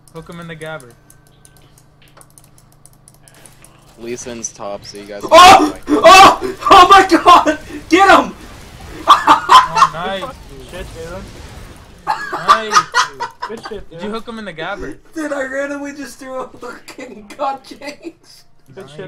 Hook him in the gabber. Lee Sin's top, so you guys. Oh! Oh! Oh my god! Get him! Oh, nice. Shit, dude. Nice. Good shit, Did dude. you hook him in the gabber? Dude, I randomly just threw a hook and got James. Good shit.